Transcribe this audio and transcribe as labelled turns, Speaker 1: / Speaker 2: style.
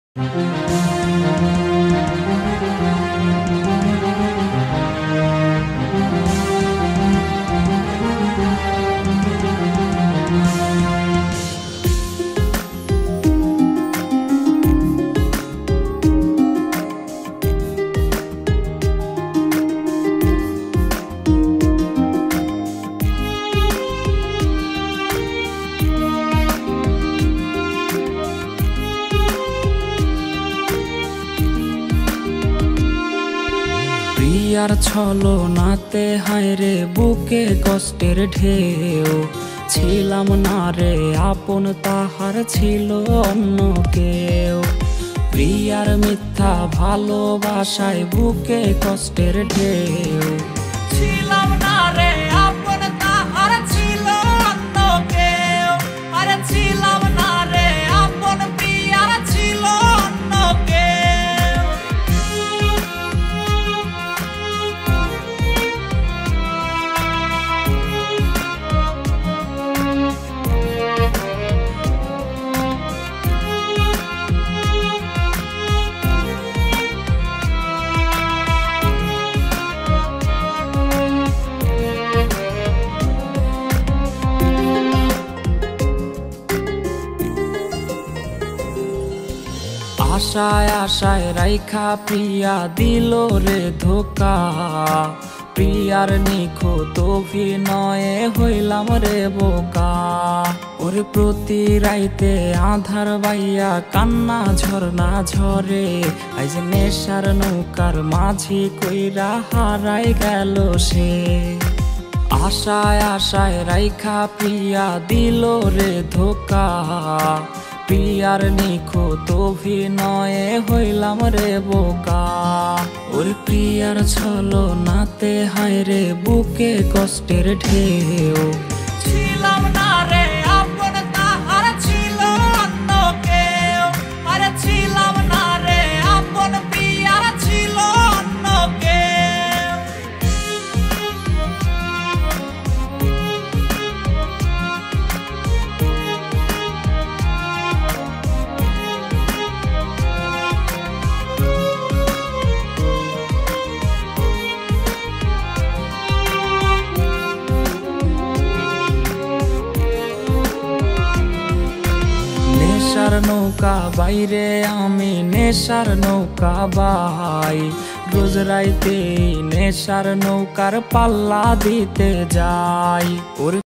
Speaker 1: প্রিয়ার ছলনাতে হায়রে বুকে কষ্টের ঢেউ, ছিলাম না রে আপন তাহার ছিল অন্য কেউ। প্রিয়ার মিথ্যা ভালোবাসায় বুকে কষ্টের ঢেউ, ছিলাম না রে আপন তাহার ছিল অন্য কেউ। আরে ছিলাম না রে আপন প্রিয়ার ছিল অন্য কেউ। আশায় আশায় রাইখা প্রিয়া দিল রে ধোকা, প্রিয়ার নিখুঁত অভিনয়ে হইলাম রে বোকা। ওরে প্রতি রাইতে আধার বাইয়া কান্না ঝরনা ঝরে, আইজ নেশার নৌকার মাঝি কইরা হারাই গেল সে। আশায় আশায় রাইখা প্রিয়া দিল রে ধোকা, প্রিয়ার নিখুঁত অভিনয়ে হইলাম রে বোকা। ওরে প্রিয়ার ছলনাতে হায়রে বুকে কষ্টের ঢেউ, ছিলাম না রে আপন তাহার ছিল অন্য কেউ। আরে ছিলাম না রে আপন প্রিয়ার ছিল অন্য কেউ। নেশার নৌকা বাইরে আমি নেশার নৌকা বাই, রোজ রাইতে নেশার নৌকার পাল্লা দিতে যাই। ওর